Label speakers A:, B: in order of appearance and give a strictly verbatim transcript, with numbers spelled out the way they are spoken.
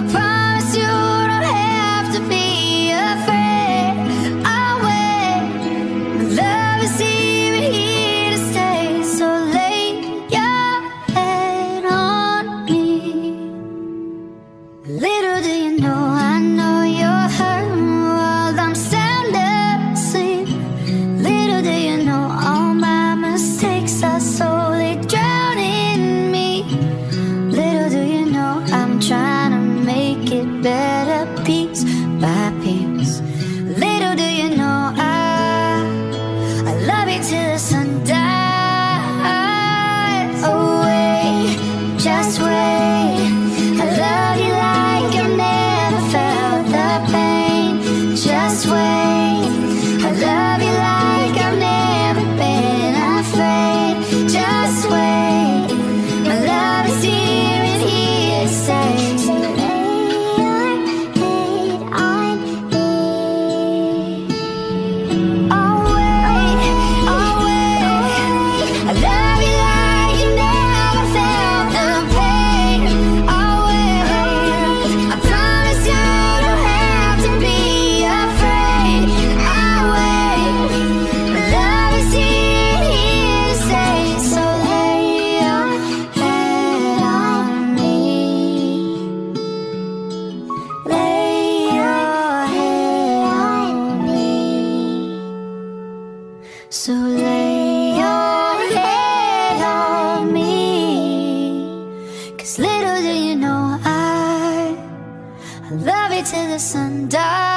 A: promise you don't have to be afraid. I'll wait. Love is even here to stay. So lay your head on me. Little do you know, I know you're hurt while I'm sound asleep. Little do you know, all my mistakes are slowly drowning me. Little do you know, I'm trying to make it better piece by piece. Little do you know, I I love you till the sun dies. Oh wait, just wait. I love you like I've never felt the pain. Just wait. I love you like I've never been afraid. Just wait. My love is here and here to stay. So lay your head on me. I'll wait, I'll wait. I love you like you never felt the pain. I'll wait. I promise you don't have to be afraid. I'll wait. My love is here and here to stay. So lay your head on me. Lay your head on me. So lay your head on me. 'Cause little do you know, I I love you till the sun dies.